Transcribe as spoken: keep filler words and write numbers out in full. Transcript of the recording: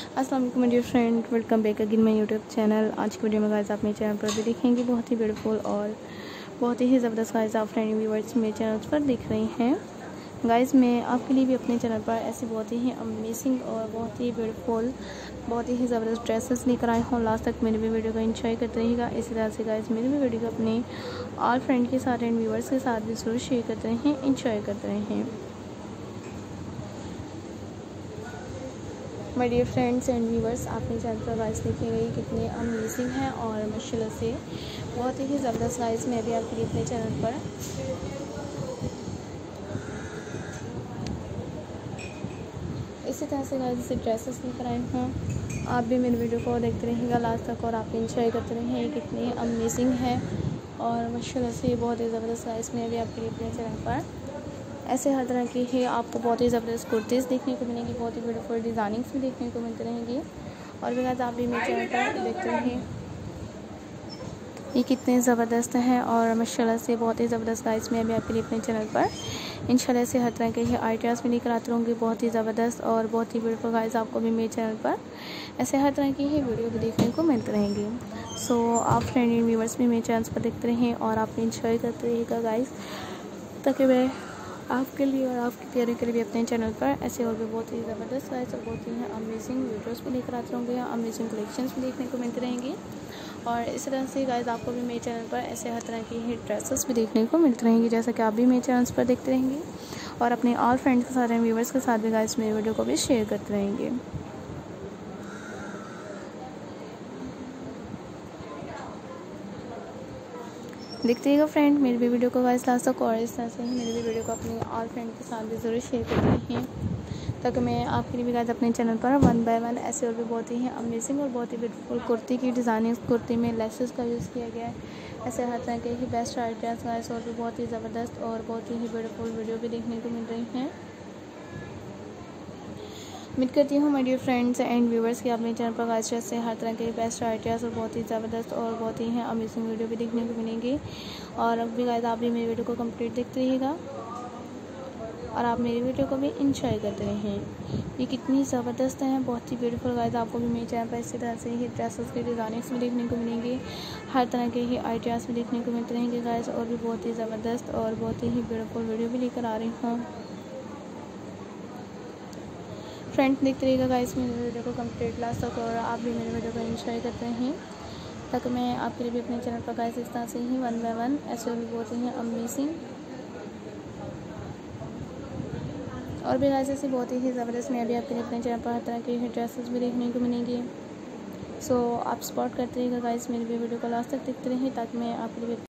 अस्सलाम वालेकुम dear friend, welcome back again my YouTube channel. आज की वीडियो में गाइस आप मेरे चैनल पर भी देखेंगे बहुत ही ब्यूटीफुल और बहुत ही ज़बरदस्त गाइस आप फ्रेंड व्यूवर्स मेरे चैनल पर देख रहे हैं। गाइस मैं आपके लिए भी अपने चैनल पर ऐसी बहुत ही अमेजिंग और बहुत ही ब्यूटीफुल बहुत ही ज़बरदस्त ड्रेसेस लेकर आए हूँ। लास्ट तक मेरे भी वीडियो को एंजॉय करते रहिएगा। इसी तरह से गाइस मेरे भी वीडियो को अपने ऑल फ्रेंड के साथ एंड व्यूवर्स के साथ भी ज़रूर शेयर करते रहें, एंजॉय करते रहें। My dear friends and viewers, आपने चैनल पर गाइस देखिएगा ये कितने अमेजिंग हैं और माशाल्लाह से बहुत ही ज़बरदस्त गाइस मैं भी आपके लिए अपने चैनल पर इसी तरह से गाइस से ड्रेसेस लेकर आए हूँ। आप भी मेरे वीडियो को देखते रहिएगा लास्ट तक और आप इंजॉय करते रहें। ये कितने अमेजिंग है और माशाल्लाह से बहुत ही ज़बरदस्त गाइस मैं भी आपके लिए अपने चैनल पर ऐसे हर तरह की है आपको बहुत ही ज़बरदस्त कुर्तीज़ देखने को मिलेंगी, बहुत ही ब्यूटीफुल डिज़ाइनिंग्स भी देखने को मिलती रहेंगी। और भी गाइस आप भी मेरे चैनल पर देखते रहें ये कितने ज़बरदस्त हैं और माशाल्लाह से बहुत ही ज़बरदस्त गाइस मैं भी आपके लिए अपने चैनल पर इंशाल्लाह से हर तरह के ही आइडियाज़ भी लेकर आते रहूँगी, बहुत ही ज़बरदस्त और बहुत ही ब्यूटीफुल गाइस आपको भी मेरे चैनल पर ऐसे हर तरह की ही वीडियो भी देखने को मिलते रहेंगे। सो आप फ्रेंड एंड व्यूवर्स भी मेरे चैनल पर देखते रहें और आप इंजॉय करते रहिएगा गाइस, ताकि मैं आपके लिए और आपकी प्यारे के लिए भी अपने चैनल पर ऐसे और भी बहुत ही ज़बरदस्त गाइस और बहुत ही अमेजिंग वीडियोस भी लेकर आते होंगे, अमेजिंग कलेक्शंस भी देखने को मिलते रहेंगे। और इस तरह से गाइस आपको भी मेरे चैनल पर ऐसे हर तरह की ही ड्रेसेस भी देखने को मिलते रहेंगे, जैसा कि आप भी मेरे चैनल पर देखते रहेंगे और अपने ऑल फ्रेंड्स के साथ व्यूवर्स के साथ भी गाइस मेरे वीडियो को भी शेयर करते रहेंगे। देखते रहिएगा फ्रेंड मेरी भी वीडियो को गाइस लास्ट तक और इस तरह से ही मेरी भी वीडियो को अपने ऑल फ्रेंड के साथ भी ज़रूर शेयर करते हैं, ताकि मैं आपके लिए भी गाइस अपने चैनल पर वन बाय वन ऐसे और भी बहुत ही अमेजिंग और बहुत ही ब्यूटीफुल कुर्ती की डिज़ाइनिंग, कुर्ती में लेसेस का यूज़ किया गया है, ऐसे हर तरह के ही बेस्ट आइडियाज़ गाइस और भी बहुत ही ज़बरदस्त और बहुत ही ब्यूटीफुल वीडियो भी देखने को मिल रही हैं। उम्मीद करती हूँ my dear friends and viewers कि आप मेरे चैनल पर गाइस से हर तरह के बेस्ट आइडियाज़ और बहुत ही ज़बरदस्त और बहुत ही अमेजिंग वीडियो भी देखने को मिलेंगे। और अब भी गाइस आप भी मेरी वीडियो को कंप्लीट देखते रहिएगा और आप मेरी वीडियो को भी इंजॉय करते रहें। ये कितनी ज़बरदस्त है, बहुत ही ब्यूटीफुल गाइस आपको भी मेरे चैनल पर इसी तरह से ही ड्रेसेस के डिज़ाइनिंग्स भी देखने को मिलेंगे, हर तरह के ही आइडियाज़ भी देखने को मिलते रहेंगे गाइस और भी बहुत ही ज़बरदस्त और बहुत ही ब्यूटीफुल वीडियो भी लेकर आ रही हूँ। फ्रेंड्स देखते रहिएगा गाइस मेरी वीडियो को कंप्लीट लास्ट तक और आप भी मेरी वीडियो को एंजॉय करते हैं, ताकि मैं आपके लिए भी अपने चैनल पर गाइस इस तरह से ही वन बाय वन ऐसे भी बहुत ही अमेजिंग और भी गाइस ऐसी बहुत ही ज़बरदस्त मैं भी आपके लिए अपने चैनल पर हर तरह के ड्रेसेस भी देखने को मिलेंगे। सो आप सपोर्ट करते रहिएगा गाइस मेरी भी वीडियो को लास्ट तक देखते रहें, ताकि मैं आपके लिए